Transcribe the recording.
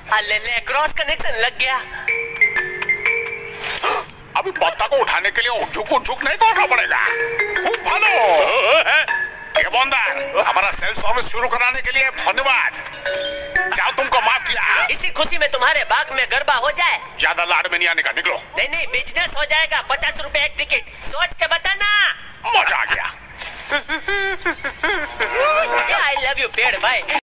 ले cross connection लग गया। अभी पत्ता को उठाने के लिए झुक नहीं करना पड़ेगा। खूब भालो। ये बंदर, हमारा सेल्फ सर्विस शुरू कराने के लिए धन्यवाद। जाओ, तुमको माफ किया। इसी खुशी में तुम्हारे बाग में गरबा हो जाए। ज्यादा लाड़ में नहीं आने का, निकलो। नहीं, बिजनेस हो जाएगा। 50 रुपए एक टिकट, सोच के बताना। मजा आ गया। आई लव यू पेड़ भाई।